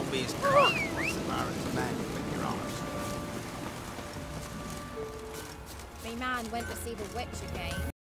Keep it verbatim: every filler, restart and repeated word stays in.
won't be as cock once the Baron's back with your arse. Me man went to see the witch again.